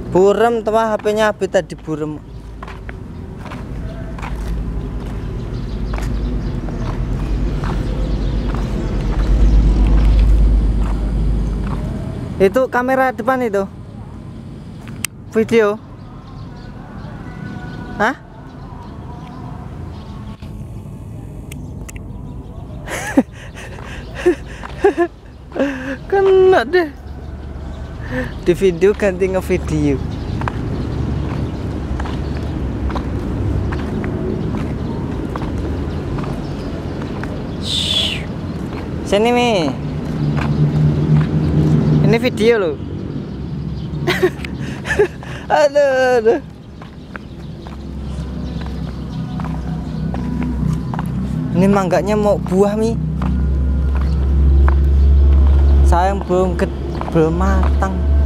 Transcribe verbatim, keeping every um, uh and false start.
Burem teman H P-nya Abi tadi burem. Itu kamera depan itu. Video. Hah? Kena deh. Di video ganti ngevideo. Sini Mi. Ini video loh. Aduh, aduh. Ini mangganya mau buah Mi. Sayang belum ke belum matang.